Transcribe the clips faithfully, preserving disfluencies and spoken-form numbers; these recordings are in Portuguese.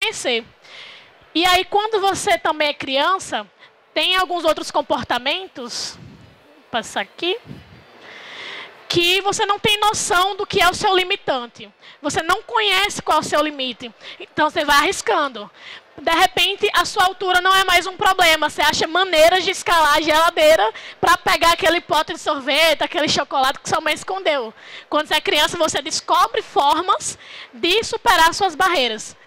conhecer. E aí, quando você também é criança, tem alguns outros comportamentos, vou passar aqui, que você não tem noção do que é o seu limitante. Você não conhece qual é o seu limite. Então, você vai arriscando. De repente, a sua altura não é mais um problema. Você acha maneiras de escalar a geladeira para pegar aquele pote de sorvete, aquele chocolate que sua mãe escondeu. Quando você é criança, você descobre formas de superar suas barreiras.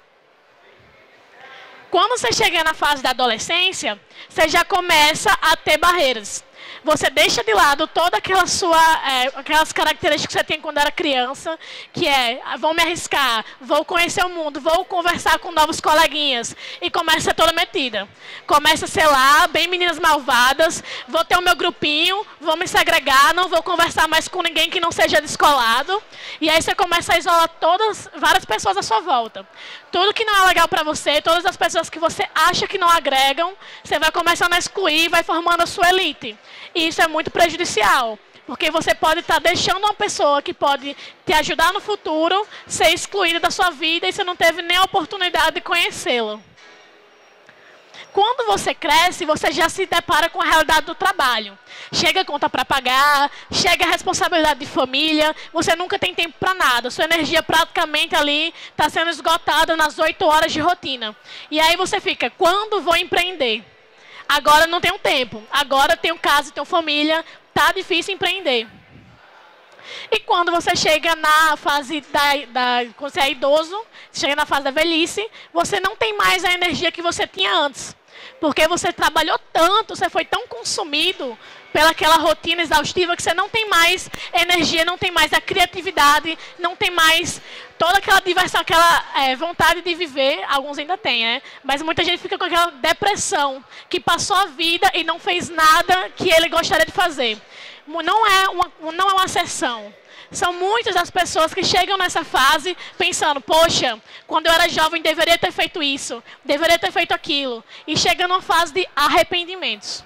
Quando você chega na fase da adolescência, você já começa a ter barreiras. Você deixa de lado toda aquela sua, é, aquelas características que você tem quando era criança, que é, vou me arriscar, vou conhecer o mundo, vou conversar com novos coleguinhas, e começa a ser toda metida. Começa a ser lá, bem meninas malvadas, vou ter o meu grupinho, vou me segregar, não vou conversar mais com ninguém que não seja descolado, e aí você começa a isolar todas, várias pessoas à sua volta. Tudo que não é legal para você, todas as pessoas que você acha que não agregam, você vai começando a excluir, vai formando a sua elite. E isso é muito prejudicial, porque você pode estar deixando uma pessoa que pode te ajudar no futuro ser excluída da sua vida e você não teve nem a oportunidade de conhecê-la. Quando você cresce, você já se depara com a realidade do trabalho. Chega a conta para pagar, chega a responsabilidade de família, você nunca tem tempo para nada. Sua energia praticamente ali está sendo esgotada nas oito horas de rotina. E aí você fica, quando vou empreender? Agora não tenho tempo, agora tenho casa, tenho família, tá difícil empreender. E quando você chega na fase da, da quando você é idoso, chega na fase da velhice, você não tem mais a energia que você tinha antes. Porque você trabalhou tanto, você foi tão consumido pelaquela rotina exaustiva que você não tem mais energia, não tem mais a criatividade, não tem mais toda aquela diversão, aquela é, vontade de viver. Alguns ainda têm, né? Mas muita gente fica com aquela depressão, que passou a vida e não fez nada que ele gostaria de fazer. Não é uma, não é uma exceção. São muitas as pessoas que chegam nessa fase pensando, poxa, quando eu era jovem deveria ter feito isso, deveria ter feito aquilo. E chega numa fase de arrependimentos.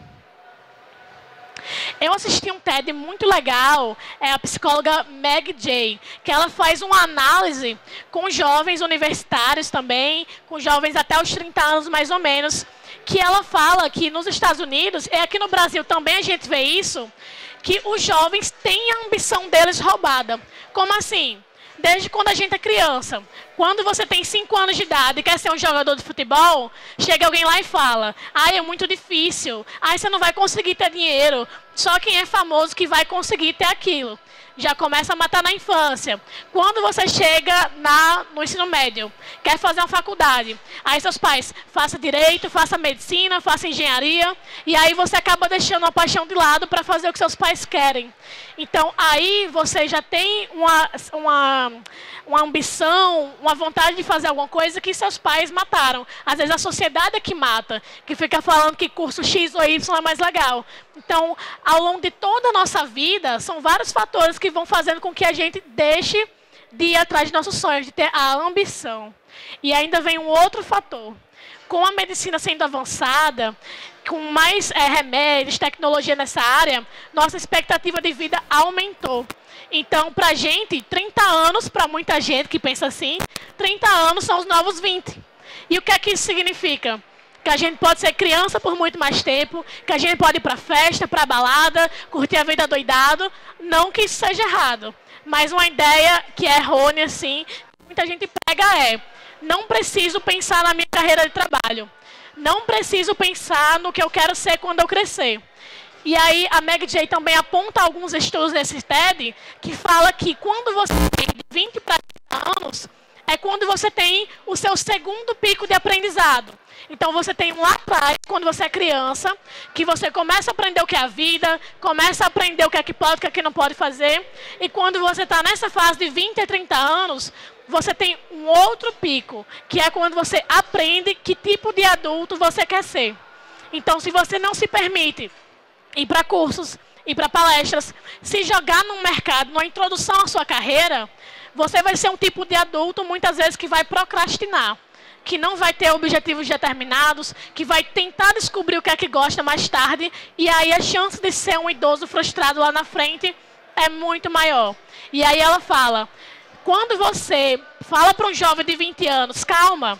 Eu assisti um TED muito legal, é a psicóloga Meg Jay, que ela faz uma análise com jovens universitários também, com jovens até os trinta anos mais ou menos, que ela fala que nos Estados Unidos, e aqui no Brasil também a gente vê isso, que os jovens têm a ambição deles roubada. Como assim? Desde quando a gente é criança. Quando você tem cinco anos de idade e quer ser um jogador de futebol, chega alguém lá e fala, ai, é muito difícil, ai, você não vai conseguir ter dinheiro, só quem é famoso que vai conseguir ter aquilo. Já começa a matar na infância. Quando você chega na, no ensino médio, quer fazer uma faculdade, aí seus pais, faça direito, faça medicina, faça engenharia, e aí você acaba deixando a paixão de lado para fazer o que seus pais querem. Então, aí você já tem uma, uma, uma ambição, uma vontade de fazer alguma coisa que seus pais mataram. Às vezes a sociedade é que mata, que fica falando que curso X ou Y é mais legal. Então, ao longo de toda a nossa vida, são vários fatores que vão fazendo com que a gente deixe de ir atrás de nossos sonhos, de ter a ambição. E ainda vem um outro fator. Com a medicina sendo avançada, com mais é, remédios, tecnologia nessa área, nossa expectativa de vida aumentou. Então, para a gente, trinta anos, para muita gente que pensa assim, trinta anos são os novos vinte. E o que é que isso significa? Que a gente pode ser criança por muito mais tempo, que a gente pode ir para festa, para balada, curtir a vida doidado. Não que isso seja errado, mas uma ideia que é errônea, assim, que muita gente pega é, não preciso pensar na minha carreira de trabalho. Não preciso pensar no que eu quero ser quando eu crescer. E aí a Meg Jay também aponta alguns estudos nesse TED que fala que quando você tem de vinte para trinta anos, é quando você tem o seu segundo pico de aprendizado. Então você tem um lá atrás, quando você é criança, que você começa a aprender o que é a vida, começa a aprender o que é que pode, o que é que não pode fazer. E quando você está nessa fase de vinte a trinta anos, você tem um outro pico, que é quando você aprende que tipo de adulto você quer ser. Então, se você não se permite ir para cursos, ir para palestras, se jogar no mercado, numa introdução à sua carreira, você vai ser um tipo de adulto, muitas vezes, que vai procrastinar, que não vai ter objetivos determinados, que vai tentar descobrir o que é que gosta mais tarde, e aí a chance de ser um idoso frustrado lá na frente é muito maior. E aí ela fala, quando você fala para um jovem de vinte anos, calma,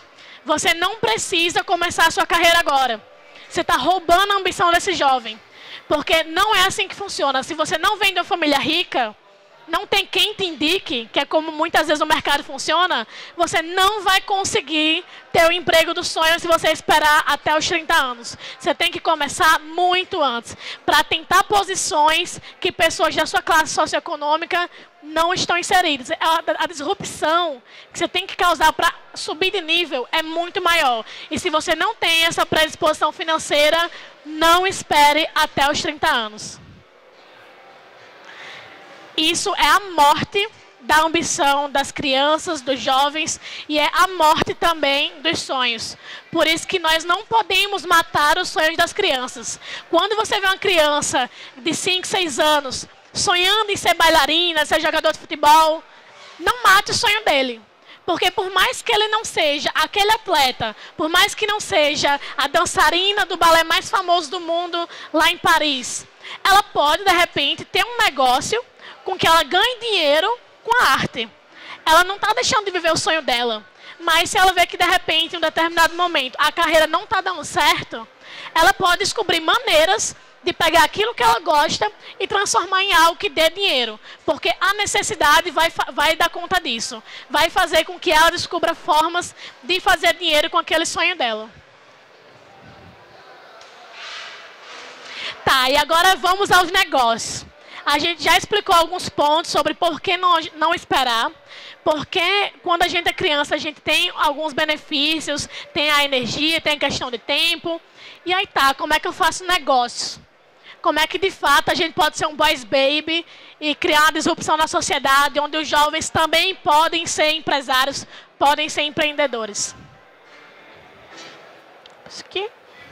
Você não precisa começar a sua carreira agora. Você está roubando a ambição desse jovem. Porque não é assim que funciona. Se você não vem de uma família rica, não tem quem te indique, que é como muitas vezes o mercado funciona, você não vai conseguir ter o emprego dos sonhos se você esperar até os trinta anos. Você tem que começar muito antes, para tentar posições que pessoas da sua classe socioeconômica não estão inseridas. A, a disrupção que você tem que causar para subir de nível é muito maior. E se você não tem essa predisposição financeira, não espere até os trinta anos. Isso é a morte da ambição das crianças, dos jovens, e é a morte também dos sonhos. Por isso que nós não podemos matar os sonhos das crianças. Quando você vê uma criança de cinco, seis anos sonhando em ser bailarina, ser jogador de futebol, não mate o sonho dele. Porque por mais que ele não seja aquele atleta, por mais que não seja a dançarina do balé mais famoso do mundo lá em Paris, ela pode, de repente, ter um negócio com que ela ganhe dinheiro com a arte. Ela não está deixando de viver o sonho dela. Mas se ela vê que, de repente, em um determinado momento, a carreira não está dando certo, ela pode descobrir maneiras de pegar aquilo que ela gosta e transformar em algo que dê dinheiro. Porque a necessidade vai, vai dar conta disso. Vai fazer com que ela descubra formas de fazer dinheiro com aquele sonho dela. Tá, e agora vamos aos negócios. A gente já explicou alguns pontos sobre por que não, não esperar. Porque quando a gente é criança, a gente tem alguns benefícios, tem a energia, tem a questão de tempo. E aí tá, como é que eu faço negócios? Como é que de fato a gente pode ser um boys baby e criar uma disrupção na sociedade, onde os jovens também podem ser empresários, podem ser empreendedores? Isso aqui.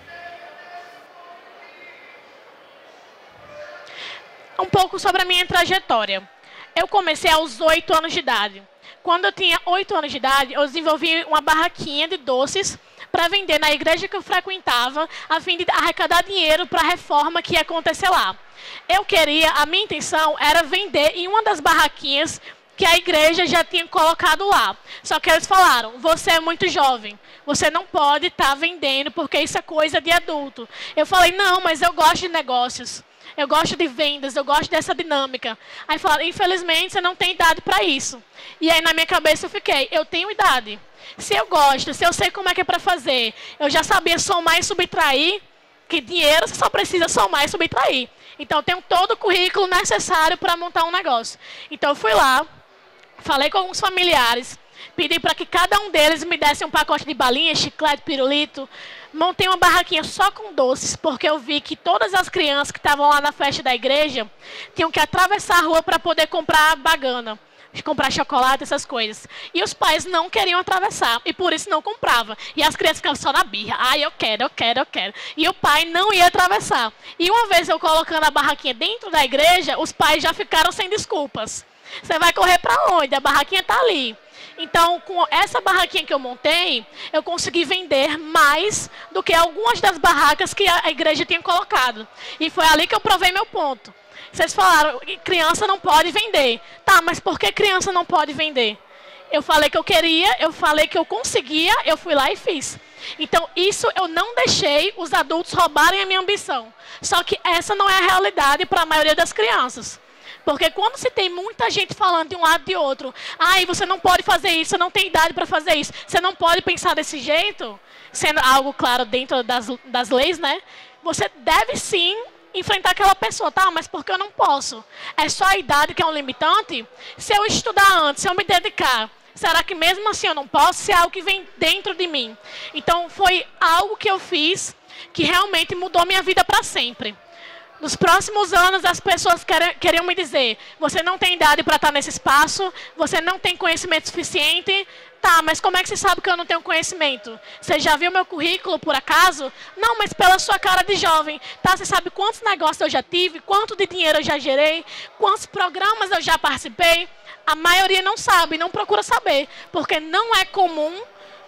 Um pouco sobre a minha trajetória. Eu comecei aos oito anos de idade. Quando eu tinha oito anos de idade, eu desenvolvi uma barraquinha de doces para vender na igreja que eu frequentava, a fim de arrecadar dinheiro para a reforma que ia acontecer lá. Eu queria, a minha intenção era vender em uma das barraquinhas que a igreja já tinha colocado lá. Só que eles falaram, você é muito jovem, você não pode estar vendendo porque isso é coisa de adulto. Eu falei, não, mas eu gosto de negócios. Eu gosto de vendas, eu gosto dessa dinâmica. Aí falaram, infelizmente, você não tem idade para isso. E aí na minha cabeça eu fiquei, eu tenho idade. Se eu gosto, se eu sei como é que é para fazer, eu já sabia somar e subtrair, que dinheiro você só precisa somar e subtrair. Então eu tenho todo o currículo necessário para montar um negócio. Então eu fui lá, falei com alguns familiares, pedi para que cada um deles me desse um pacote de balinha, chiclete, pirulito. Montei uma barraquinha só com doces, porque eu vi que todas as crianças que estavam lá na festa da igreja tinham que atravessar a rua para poder comprar bagana, comprar chocolate, essas coisas. E os pais não queriam atravessar, e por isso não compravam. E as crianças ficavam só na birra. Ah, eu quero, eu quero, eu quero. E o pai não ia atravessar. E uma vez eu colocando a barraquinha dentro da igreja, os pais já ficaram sem desculpas. Você vai correr para onde? A barraquinha está ali. Então, com essa barraquinha que eu montei, eu consegui vender mais do que algumas das barracas que a igreja tinha colocado. E foi ali que eu provei meu ponto. Vocês falaram, criança não pode vender. Tá, mas por que criança não pode vender? Eu falei que eu queria, eu falei que eu conseguia, eu fui lá e fiz. Então, isso eu não deixei os adultos roubarem a minha ambição. Só que essa não é a realidade para a maioria das crianças. Porque quando se tem muita gente falando de um lado e de outro, ai, você não pode fazer isso, você não tem idade para fazer isso, você não pode pensar desse jeito, sendo algo, claro, dentro das, das leis, né? Você deve sim enfrentar aquela pessoa, tá? Mas por que eu não posso? É só a idade que é um limitante? Se eu estudar antes, se eu me dedicar, será que mesmo assim eu não posso? Se é algo que vem dentro de mim. Então, foi algo que eu fiz que realmente mudou minha vida para sempre. Nos próximos anos, as pessoas querem, queriam me dizer, você não tem idade para estar nesse espaço, você não tem conhecimento suficiente. Tá, mas como é que você sabe que eu não tenho conhecimento? Você já viu meu currículo, por acaso? Não, mas pela sua cara de jovem. Tá, você sabe quantos negócios eu já tive, quanto de dinheiro eu já gerei, quantos programas eu já participei? A maioria não sabe, não procura saber, porque não é comum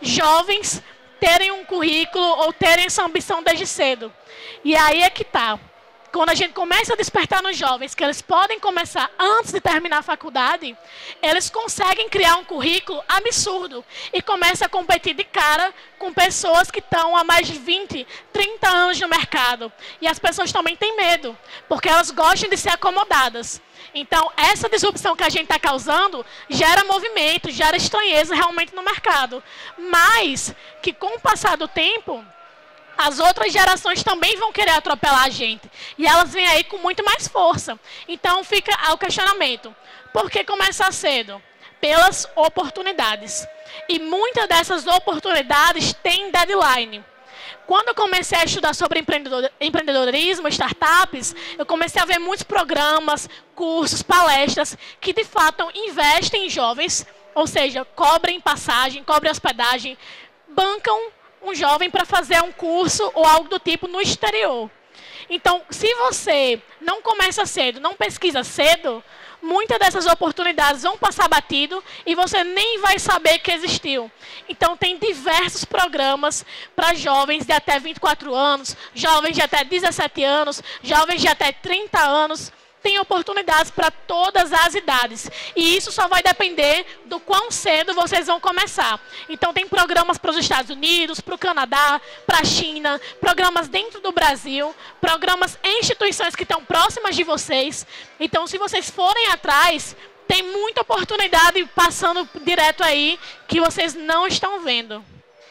jovens terem um currículo ou terem essa ambição desde cedo. E aí é que tá. quando a gente começa a despertar nos jovens que eles podem começar antes de terminar a faculdade, eles conseguem criar um currículo absurdo e começam a competir de cara com pessoas que estão há mais de vinte, trinta anos no mercado. E as pessoas também têm medo, porque elas gostam de ser acomodadas. Então, essa disrupção que a gente está causando gera movimento, gera estranheza realmente no mercado. Mas que com o passar do tempo, as outras gerações também vão querer atropelar a gente. E elas vêm aí com muito mais força. Então, fica o questionamento. Por que começar cedo? Pelas oportunidades. E muitas dessas oportunidades têm deadline. Quando eu comecei a estudar sobre empreendedor, empreendedorismo, startups, eu comecei a ver muitos programas, cursos, palestras, que de fato investem em jovens, ou seja, cobrem passagem, cobrem hospedagem, bancam um jovem para fazer um curso ou algo do tipo no exterior. Então, se você não começa cedo, não pesquisa cedo, muitas dessas oportunidades vão passar batido e você nem vai saber que existiu. Então, tem diversos programas para jovens de até vinte e quatro anos, jovens de até dezessete anos, jovens de até trinta anos. Tem oportunidades para todas as idades. E isso só vai depender do quão cedo vocês vão começar. Então, tem programas para os Estados Unidos, para o Canadá, para a China, programas dentro do Brasil, programas em instituições que estão próximas de vocês. Então, se vocês forem atrás, tem muita oportunidade passando direto aí que vocês não estão vendo.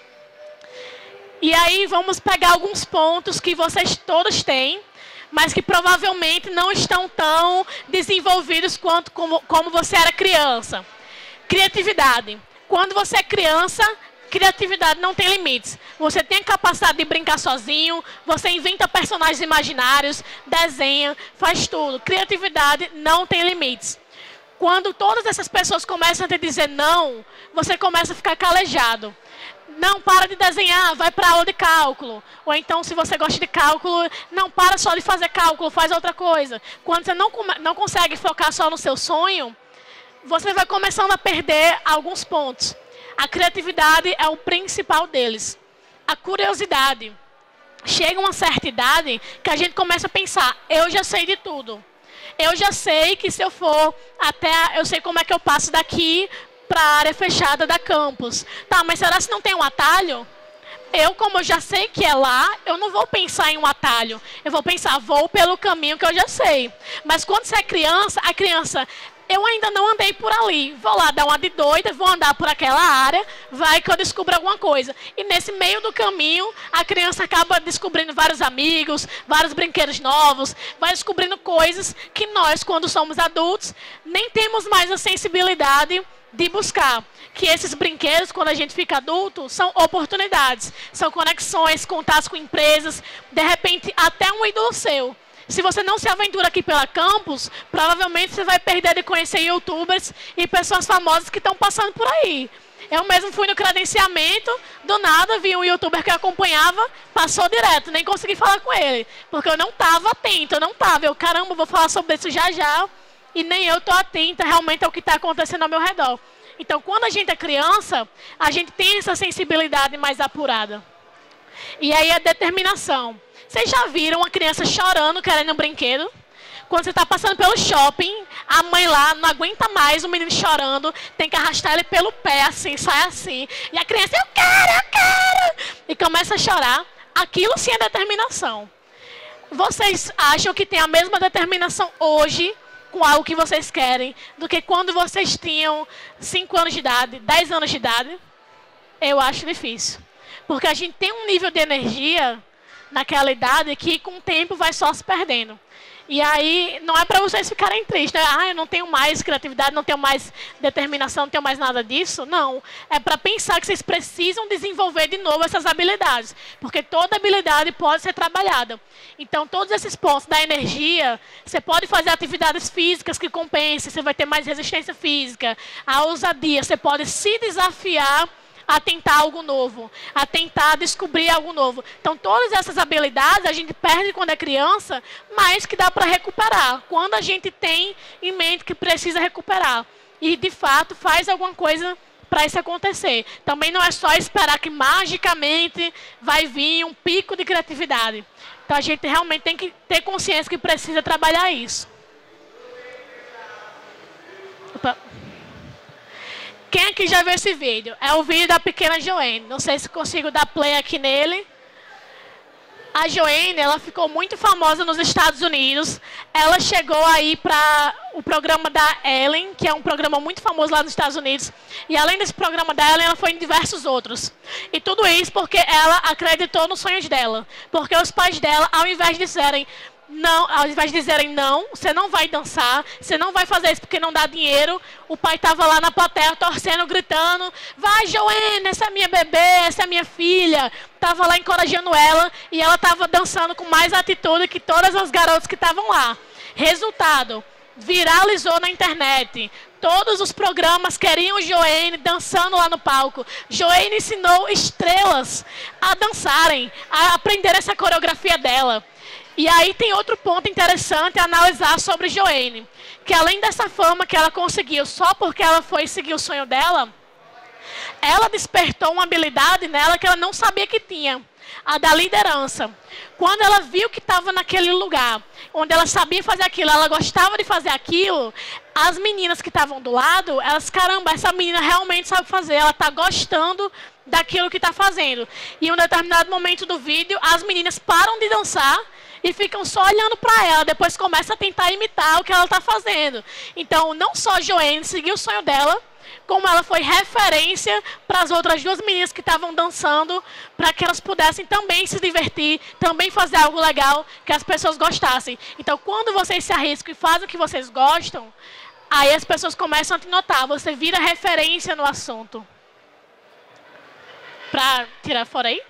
E aí, vamos pegar alguns pontos que vocês todos têm, mas que provavelmente não estão tão desenvolvidos quanto como, como você era criança. Criatividade. Quando você é criança, criatividade não tem limites. Você tem a capacidade de brincar sozinho, você inventa personagens imaginários, desenha, faz tudo. Criatividade não tem limites. Quando todas essas pessoas começam a te dizer não, você começa a ficar calejado. Não, para de desenhar, vai para a aula de cálculo. Ou então, se você gosta de cálculo, não, para só de fazer cálculo, faz outra coisa. Quando você não, não consegue focar só no seu sonho, você vai começando a perder alguns pontos. A criatividade é o principal deles. A curiosidade. Chega uma certa idade que a gente começa a pensar, eu já sei de tudo. Eu já sei que se eu for até, eu sei como é que eu passo daqui para a área fechada da campus. Tá, mas será que não tem um atalho? Eu, como eu já sei que é lá, eu não vou pensar em um atalho. Eu vou pensar, vou pelo caminho que eu já sei. Mas quando você é criança, a criança, eu ainda não andei por ali. Vou lá dar uma de doida, vou andar por aquela área, vai que eu descubro alguma coisa. E nesse meio do caminho, a criança acaba descobrindo vários amigos, vários brinquedos novos, vai descobrindo coisas que nós, quando somos adultos, nem temos mais a sensibilidade de buscar. Que esses brinquedos, quando a gente fica adulto, são oportunidades, são conexões, contatos com empresas, de repente até um ídolo seu. Se você não se aventura aqui pela campus, provavelmente você vai perder de conhecer youtubers e pessoas famosas que estão passando por aí. Eu mesmo fui no credenciamento, do nada vi um youtuber que eu acompanhava, passou direto, nem consegui falar com ele, porque eu não estava atento, eu não estava. Eu, caramba, vou falar sobre isso já já. E nem eu estou atenta realmente ao que está acontecendo ao meu redor. Então, quando a gente é criança, a gente tem essa sensibilidade mais apurada. E aí a determinação. Vocês já viram uma criança chorando, querendo um brinquedo? Quando você está passando pelo shopping, a mãe lá não aguenta mais o menino chorando, tem que arrastar ele pelo pé, assim, sai assim. E a criança, eu quero, eu quero! E começa a chorar. Aquilo sim é determinação. Vocês acham que tem a mesma determinação hoje com algo que vocês querem, do que quando vocês tinham cinco anos de idade, dez anos de idade? Eu acho difícil. Porque a gente tem um nível de energia naquela idade que com o tempo vai só se perdendo. E aí, não é para vocês ficarem tristes, né? Ah, eu não tenho mais criatividade, não tenho mais determinação, não tenho mais nada disso. Não. É para pensar que vocês precisam desenvolver de novo essas habilidades. Porque toda habilidade pode ser trabalhada. Então, todos esses pontos da energia, você pode fazer atividades físicas que compensem, você vai ter mais resistência física. A ousadia, você pode se desafiar a tentar algo novo, a tentar descobrir algo novo. Então, todas essas habilidades a gente perde quando é criança, mas que dá para recuperar, quando a gente tem em mente que precisa recuperar. E, de fato, faz alguma coisa para isso acontecer. Também não é só esperar que magicamente vai vir um pico de criatividade. Então a gente realmente tem que ter consciência que precisa trabalhar isso. Opa. Quem aqui já viu esse vídeo? É o vídeo da pequena Joanne. Não sei se consigo dar play aqui nele. A Joanne, ela ficou muito famosa nos Estados Unidos. Ela chegou aí para o programa da Ellen, que é um programa muito famoso lá nos Estados Unidos. E além desse programa da Ellen, ela foi em diversos outros. E tudo isso porque ela acreditou nos sonhos dela. Porque os pais dela, ao invés de dizerem, não, ao invés de dizerem não, você não vai dançar, você não vai fazer isso porque não dá dinheiro, o pai estava lá na plateia torcendo, gritando, vai Joanne, essa é minha bebê, essa é minha filha. Estava lá encorajando ela e ela estava dançando com mais atitude que todas as garotas que estavam lá. Resultado, viralizou na internet. Todos os programas queriam Joanne dançando lá no palco. Joanne ensinou estrelas a dançarem, a aprender essa coreografia dela. E aí tem outro ponto interessante a analisar sobre Joanne, que além dessa fama que ela conseguiu só porque ela foi seguir o sonho dela, ela despertou uma habilidade nela que ela não sabia que tinha, a da liderança. Quando ela viu que estava naquele lugar, onde ela sabia fazer aquilo, ela gostava de fazer aquilo, as meninas que estavam do lado, elas, caramba, essa menina realmente sabe fazer, ela está gostando daquilo que está fazendo. E em um determinado momento do vídeo, as meninas param de dançar e ficam só olhando para ela, depois começam a tentar imitar o que ela está fazendo. Então, não só a Joanne seguiu o sonho dela, como ela foi referência para as outras duas meninas que estavam dançando, para que elas pudessem também se divertir, também fazer algo legal, que as pessoas gostassem. Então, quando vocês se arriscam e fazem o que vocês gostam, aí as pessoas começam a te notar, você vira referência no assunto. Para tirar fora aí?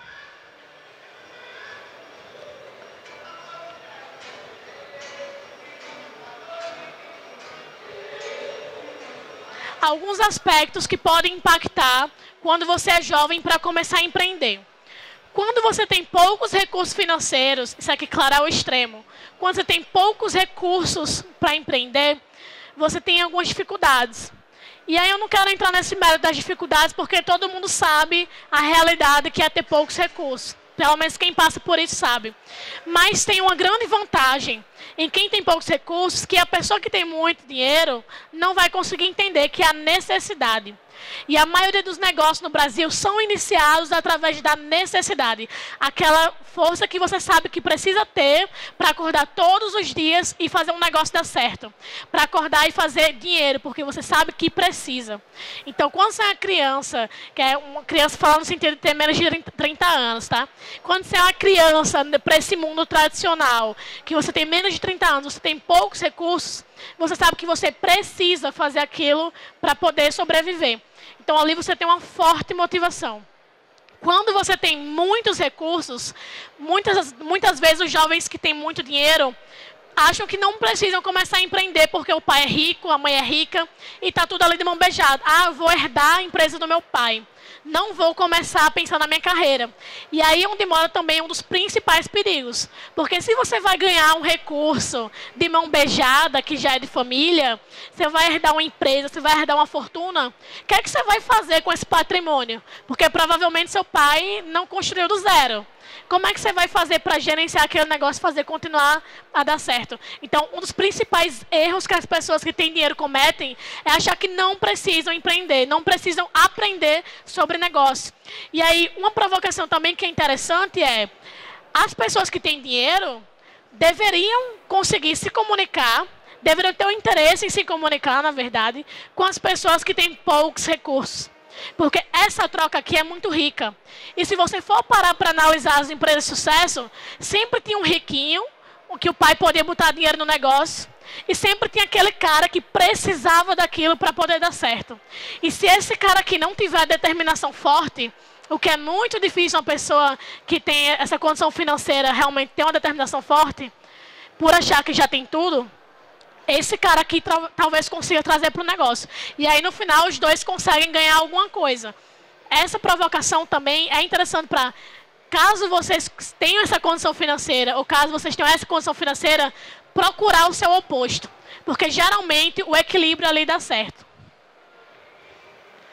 Alguns aspectos que podem impactar quando você é jovem para começar a empreender. Quando você tem poucos recursos financeiros, isso aqui, claro, é o extremo. Quando você tem poucos recursos para empreender, você tem algumas dificuldades. E aí eu não quero entrar nesse mérito das dificuldades, porque todo mundo sabe a realidade que é ter poucos recursos. Pelo menos quem passa por isso sabe. Mas tem uma grande vantagem em quem tem poucos recursos, que a pessoa que tem muito dinheiro não vai conseguir entender que há necessidade. E a maioria dos negócios no Brasil são iniciados através da necessidade. Aquela força que você sabe que precisa ter para acordar todos os dias e fazer um negócio dar certo. Para acordar e fazer dinheiro, porque você sabe que precisa. Então, quando você é uma criança, que é uma criança falando no sentido de ter menos de trinta anos, tá? Quando você é uma criança para esse mundo tradicional, que você tem menos de trinta anos, você tem poucos recursos, você sabe que você precisa fazer aquilo para poder sobreviver. Então, ali você tem uma forte motivação. Quando você tem muitos recursos, muitas, muitas vezes os jovens que têm muito dinheiro acham que não precisam começar a empreender porque o pai é rico, a mãe é rica e está tudo ali de mão beijada. Ah, eu vou herdar a empresa do meu pai. Não vou começar a pensar na minha carreira. E aí é onde mora também um dos principais perigos. Porque se você vai ganhar um recurso de mão beijada, que já é de família, você vai herdar uma empresa, você vai herdar uma fortuna, o que é que você vai fazer com esse patrimônio? Porque provavelmente seu pai não construiu do zero. Como é que você vai fazer para gerenciar aquele negócio e fazer continuar a dar certo? Então, um dos principais erros que as pessoas que têm dinheiro cometem é achar que não precisam empreender, não precisam aprender sobre negócio. E aí, uma provocação também que é interessante é, as pessoas que têm dinheiro deveriam conseguir se comunicar, deveriam ter o interesse em se comunicar, na verdade, com as pessoas que têm poucos recursos. Porque essa troca aqui é muito rica. E se você for parar para analisar as empresas de sucesso, sempre tinha um riquinho, que o pai podia botar dinheiro no negócio, e sempre tinha aquele cara que precisava daquilo para poder dar certo. E se esse cara aqui não tiver determinação forte, o que é muito difícil uma pessoa que tem essa condição financeira realmente ter uma determinação forte, por achar que já tem tudo, esse cara aqui talvez consiga trazer para o negócio. E aí, no final, os dois conseguem ganhar alguma coisa. Essa provocação também é interessante para, caso vocês tenham essa condição financeira, ou caso vocês tenham essa condição financeira, procurar o seu oposto. Porque, geralmente, o equilíbrio ali dá certo.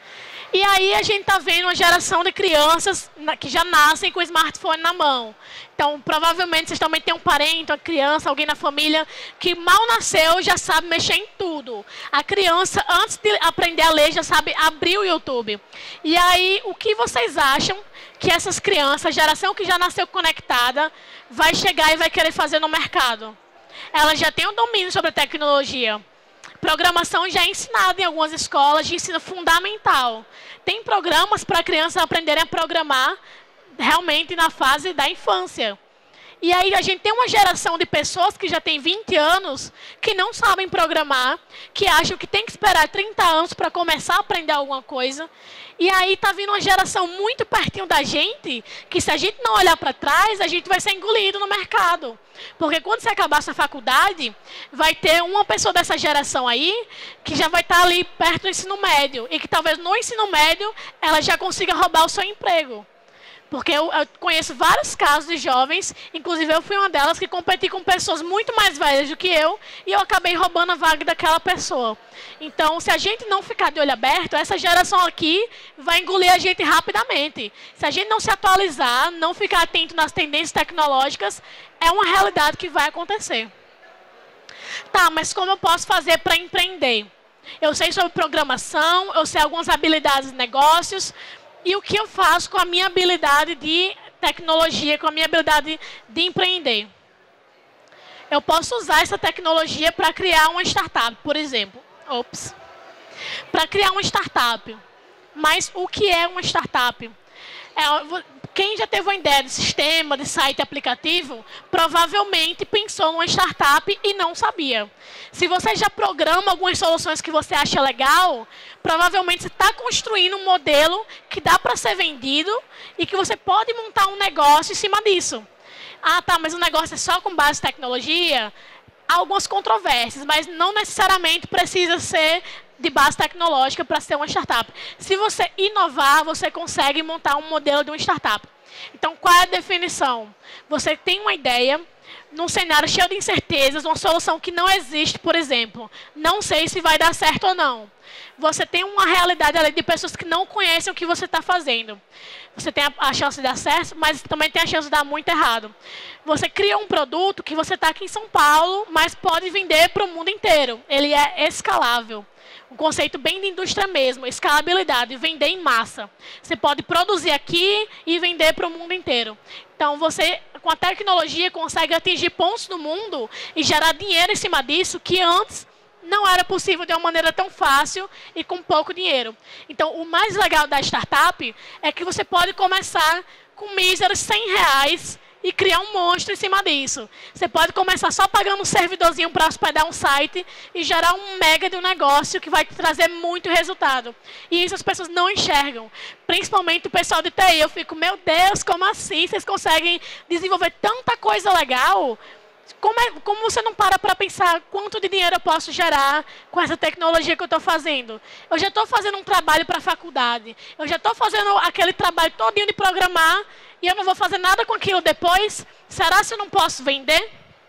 E aí a gente está vendo uma geração de crianças que já nascem com o smartphone na mão. Então, provavelmente, vocês também têm um parente, uma criança, alguém na família que mal nasceu já sabe mexer em tudo. A criança, antes de aprender a ler, já sabe abrir o YouTube. E aí, o que vocês acham que essas crianças, a geração que já nasceu conectada, vai chegar e vai querer fazer no mercado? Ela já tem um domínio sobre a tecnologia. Programação já é ensinada em algumas escolas de ensino fundamental. Tem programas para crianças aprenderem a programar realmente na fase da infância. E aí a gente tem uma geração de pessoas que já tem vinte anos, que não sabem programar, que acham que tem que esperar trinta anos para começar a aprender alguma coisa. E aí está vindo uma geração muito pertinho da gente, que se a gente não olhar para trás, a gente vai ser engolido no mercado. Porque quando você acabar essa faculdade, vai ter uma pessoa dessa geração aí, que já vai estar ali perto do ensino médio, e que talvez no ensino médio, ela já consiga roubar o seu emprego. Porque eu, eu conheço vários casos de jovens, inclusive eu fui uma delas que competi com pessoas muito mais velhas do que eu, e eu acabei roubando a vaga daquela pessoa. Então, se a gente não ficar de olho aberto, essa geração aqui vai engolir a gente rapidamente. Se a gente não se atualizar, não ficar atento nas tendências tecnológicas, é uma realidade que vai acontecer. Tá, mas como eu posso fazer para empreender? Eu sei sobre programação, eu sei algumas habilidades de negócios. E o que eu faço com a minha habilidade de tecnologia, com a minha habilidade de empreender? Eu posso usar essa tecnologia para criar uma startup, por exemplo. Ops. Para criar uma startup. Mas o que é uma startup? É, quem já teve uma ideia de sistema, de site aplicativo, provavelmente pensou numa startup e não sabia. Se você já programa algumas soluções que você acha legal, provavelmente você está construindo um modelo que dá para ser vendido e que você pode montar um negócio em cima disso. Ah, tá, mas o negócio é só com base em tecnologia? Há algumas controvérsias, mas não necessariamente precisa ser de base tecnológica para ser uma startup. Se você inovar, você consegue montar um modelo de uma startup. Então, qual é a definição? Você tem uma ideia, num cenário cheio de incertezas, uma solução que não existe, por exemplo. Não sei se vai dar certo ou não. Você tem uma realidade ali de pessoas que não conhecem o que você está fazendo. Você tem a, a chance de dar certo, mas também tem a chance de dar muito errado. Você cria um produto que você está aqui em São Paulo, mas pode vender para o mundo inteiro. Ele é escalável. Um conceito bem de indústria mesmo, escalabilidade, vender em massa. Você pode produzir aqui e vender para o mundo inteiro. Então, você, com a tecnologia, consegue atingir pontos no mundo e gerar dinheiro em cima disso que antes não era possível de uma maneira tão fácil e com pouco dinheiro. Então, o mais legal da startup é que você pode começar com míseros cem reais e criar um monstro em cima disso. Você pode começar só pagando um servidorzinho para hospedar um site e gerar um mega de um negócio que vai te trazer muito resultado. E isso as pessoas não enxergam. Principalmente o pessoal de T I. Eu fico, meu Deus, como assim? Vocês conseguem desenvolver tanta coisa legal? Como, é, como você não para para pensar quanto de dinheiro eu posso gerar com essa tecnologia que eu estou fazendo? Eu já estou fazendo um trabalho para a faculdade. Eu já estou fazendo aquele trabalho todinho de programar e eu não vou fazer nada com aquilo depois? Será que eu não posso vender?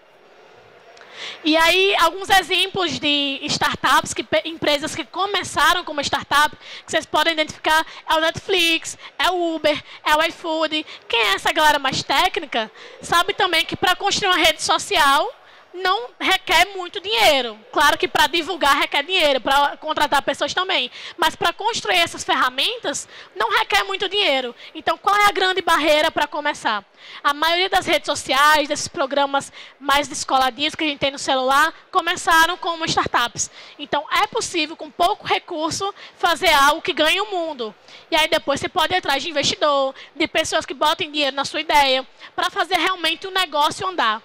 E aí, alguns exemplos de startups, que, empresas que começaram como startup, que vocês podem identificar, é o Netflix, é o Uber, é o iFood. Quem é essa galera mais técnica, sabe também que para construir uma rede social, não requer muito dinheiro. Claro que para divulgar requer dinheiro, para contratar pessoas também. Mas para construir essas ferramentas, não requer muito dinheiro. Então, qual é a grande barreira para começar? A maioria das redes sociais, desses programas mais descoladinhos que a gente tem no celular, começaram como startups. Então, é possível, com pouco recurso, fazer algo que ganhe o mundo. E aí, depois, você pode ir atrás de investidor, de pessoas que botem dinheiro na sua ideia, para fazer realmente o negócio andar.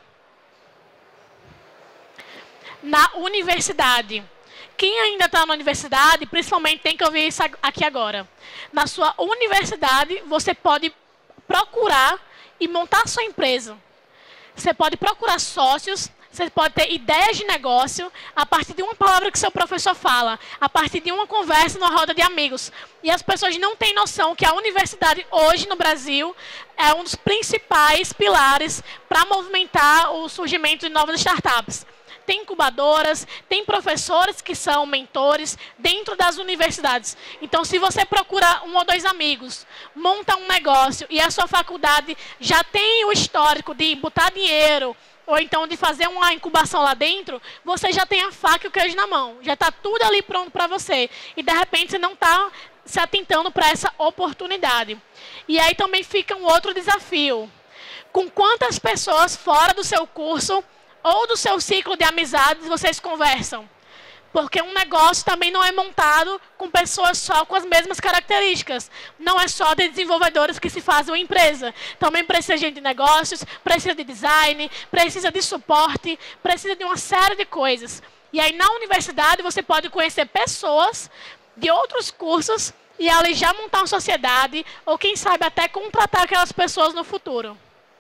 Na universidade. Quem ainda está na universidade, principalmente tem que ouvir isso aqui agora. Na sua universidade, você pode procurar e montar a sua empresa. Você pode procurar sócios, você pode ter ideias de negócio a partir de uma palavra que seu professor fala, a partir de uma conversa numa roda de amigos. E as pessoas não têm noção que a universidade hoje no Brasil é um dos principais pilares para movimentar o surgimento de novas startups. tem incubadoras, tem professores que são mentores dentro das universidades. Então, se você procura um ou dois amigos, monta um negócio e a sua faculdade já tem o histórico de botar dinheiro, ou então de fazer uma incubação lá dentro, você já tem a faca e o queijo na mão. Já está tudo ali pronto para você. E, de repente, você não está se atentando para essa oportunidade. E aí também fica um outro desafio. Com quantas pessoas fora do seu curso ou do seu ciclo de amizades vocês conversam? Porque um negócio também não é montado com pessoas só com as mesmas características. Não é só de desenvolvedores que se fazem uma empresa. Também precisa de gente de negócios, precisa de design, precisa de suporte, precisa de uma série de coisas. E aí, na universidade, você pode conhecer pessoas de outros cursos e ali já montar uma sociedade, ou quem sabe até contratar aquelas pessoas no futuro.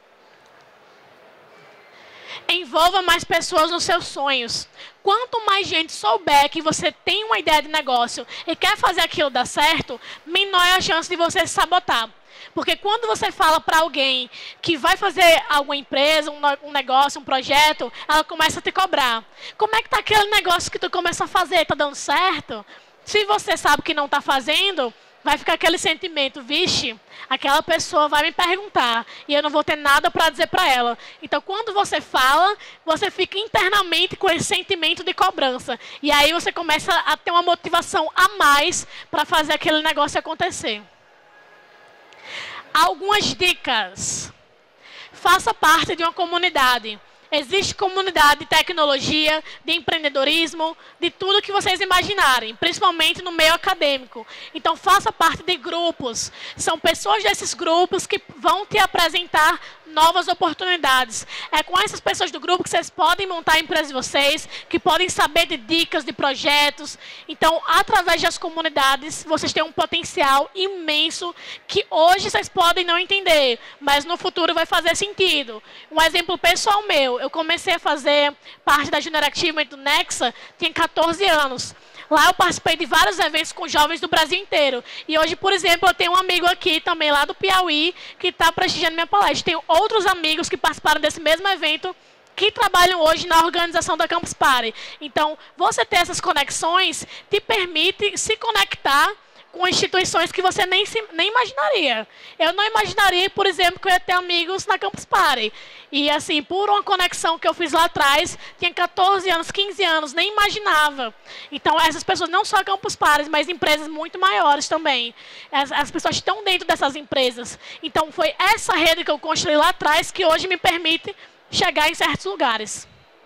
Envolva mais pessoas nos seus sonhos. Quanto mais gente souber que você tem uma ideia de negócio e quer fazer aquilo dar certo, menor é a chance de você se sabotar. Porque quando você fala para alguém que vai fazer alguma empresa, um, um negócio, um projeto, ela começa a te cobrar. Como é que está aquele negócio que tu começa a fazer? Está dando certo? Se você sabe que não está fazendo, vai ficar aquele sentimento, vixe, aquela pessoa vai me perguntar e eu não vou ter nada para dizer para ela. Então, quando você fala, você fica internamente com esse sentimento de cobrança. E aí você começa a ter uma motivação a mais para fazer aquele negócio acontecer. Algumas dicas. Faça parte de uma comunidade. Existe comunidade de tecnologia, de empreendedorismo, de tudo que vocês imaginarem, principalmente no meio acadêmico. Então, faça parte de grupos. São pessoas desses grupos que vão te apresentar novas oportunidades. É com essas pessoas do grupo que vocês podem montar a empresa de vocês, que podem saber de dicas, de projetos. Então, através das comunidades, vocês têm um potencial imenso que hoje vocês podem não entender, mas no futuro vai fazer sentido. Um exemplo pessoal meu, eu comecei a fazer parte da Junior Achievement do Nexa, tinha quatorze anos. Lá eu participei de vários eventos com jovens do Brasil inteiro. E hoje, por exemplo, eu tenho um amigo aqui também lá do Piauí que está prestigiando minha palestra. Tenho outros amigos que participaram desse mesmo evento que trabalham hoje na organização da Campus Party. Então, você ter essas conexões te permite se conectar com instituições que você nem, se, nem imaginaria. Eu não imaginaria, por exemplo, que eu ia ter amigos na Campus Party. E, assim, por uma conexão que eu fiz lá atrás, tinha quatorze anos, quinze anos, nem imaginava. Então, essas pessoas, não só Campus Party, mas empresas muito maiores também. As, as pessoas estão dentro dessas empresas. Então, foi essa rede que eu construí lá atrás que hoje me permite chegar em certos lugares.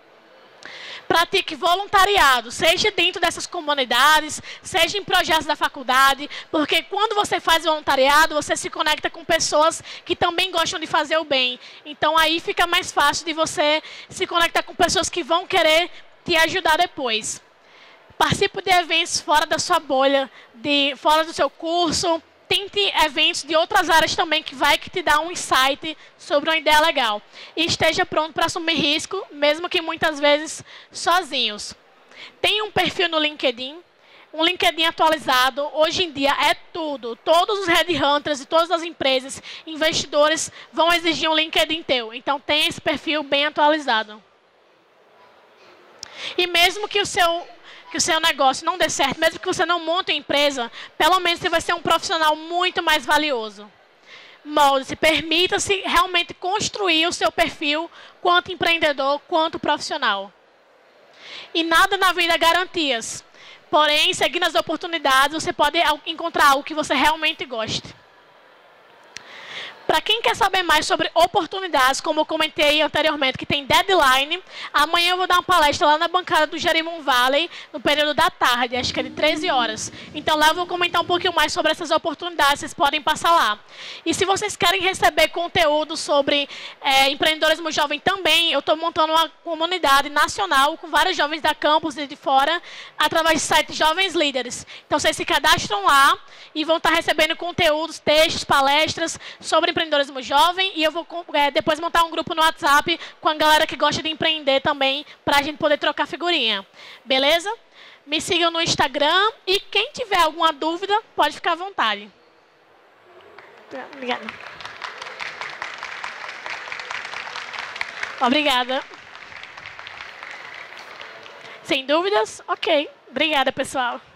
Pratique voluntariado, seja dentro dessas comunidades, seja em projetos da faculdade, porque quando você faz voluntariado, você se conecta com pessoas que também gostam de fazer o bem. Então, aí fica mais fácil de você se conectar com pessoas que vão querer te ajudar depois. Participe de eventos fora da sua bolha, de, fora do seu curso. Tente eventos de outras áreas também que vai que te dá um insight sobre uma ideia legal. E esteja pronto para assumir risco, mesmo que muitas vezes sozinhos. Tenha um perfil no LinkedIn. Um LinkedIn atualizado, hoje em dia, é tudo. Todos os headhunters e todas as empresas, investidores, vão exigir um LinkedIn teu. Então, tenha esse perfil bem atualizado. E mesmo que o seu... que o seu negócio não dê certo, mesmo que você não monte uma empresa, pelo menos você vai ser um profissional muito mais valioso. Molde-se, permita-se realmente construir o seu perfil quanto empreendedor, quanto profissional. E nada na vida é garantias. Porém, seguindo as oportunidades, você pode encontrar algo que você realmente goste. Para quem quer saber mais sobre oportunidades, como eu comentei anteriormente, que tem deadline, amanhã eu vou dar uma palestra lá na bancada do Jerimum Valley, no período da tarde, acho que é de treze horas. Então lá eu vou comentar um pouquinho mais sobre essas oportunidades, vocês podem passar lá. E se vocês querem receber conteúdo sobre é, empreendedorismo jovem também, eu estou montando uma comunidade nacional com vários jovens da campus e de fora, através do site Jovens Líderes. Então vocês se cadastram lá e vão estar recebendo conteúdos, textos, palestras sobre empreendedorismo jovem, e eu vou é, depois montar um grupo no WhatsApp com a galera que gosta de empreender também, para a gente poder trocar figurinha. Beleza? Me sigam no Instagram e quem tiver alguma dúvida, pode ficar à vontade. Obrigada. Obrigada. Sem dúvidas? Ok. Obrigada, pessoal.